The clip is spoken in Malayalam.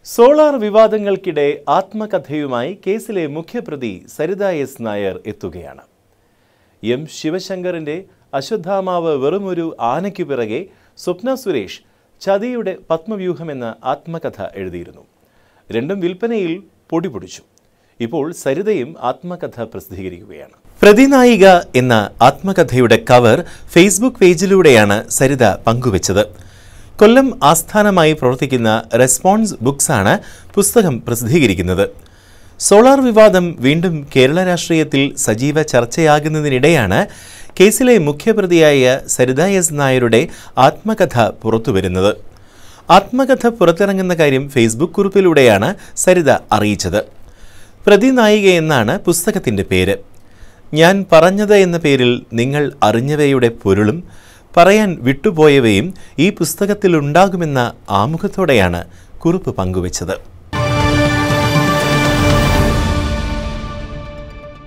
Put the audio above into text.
സോളാർ വിവാദങ്ങൾക്കിടെ ആത്മകഥയുമായി കേസിലെ മുഖ്യപ്രതി സരിത എസ് നായർ എത്തുകയാണ്. എം ശിവശങ്കറിന്റെ അശ്വത്ഥാമാവ് വെറുമൊരു ആനയ്ക്കു പിറകെ സ്വപ്ന സുരേഷ് ചതിയുടെ പത്മവ്യൂഹം എന്ന ആത്മകഥ എഴുതിയിരുന്നു. രണ്ടും വിൽപ്പനയിൽ പൊടിപൊടിച്ചു. ഇപ്പോൾ സരിതയും ആത്മകഥ പ്രസിദ്ധീകരിക്കുകയാണ്. പ്രതിനായിക എന്ന ആത്മകഥയുടെ കവർ ഫേസ്ബുക്ക് പേജിലൂടെയാണ് സരിത പങ്കുവച്ചത്. കൊല്ലം ആസ്ഥാനമായി പ്രവർത്തിക്കുന്ന റെസ്പോൺസ് ബുക്സാണ് പുസ്തകം പ്രസിദ്ധീകരിക്കുന്നത്. സോളാർ വിവാദം വീണ്ടും കേരള രാഷ്ട്രീയത്തിൽ സജീവ ചർച്ചയാകുന്നതിനിടെയാണ് കേസിലെ മുഖ്യപ്രതിയായ സരിത എസ് നായരുടെ ആത്മകഥ പുറത്തുവരുന്നത്. ആത്മകഥ പുറത്തിറങ്ങുന്ന കാര്യം ഫേസ്ബുക്ക് കുറിപ്പിലൂടെയാണ് സരിത അറിയിച്ചത്. പ്രതിനായിക എന്നാണ് പുസ്തകത്തിൻ്റെ പേര്. ഞാൻ പറഞ്ഞത് എന്ന പേരിൽ നിങ്ങൾ അറിഞ്ഞവയുടെ പൊരുളും പറയാൻ വിട്ടുപോയവയും ഈ പുസ്തകത്തിലുണ്ടാകുമെന്ന ആമുഖത്തോടെയാണ് കുറിപ്പ് പങ്കുവച്ചത്.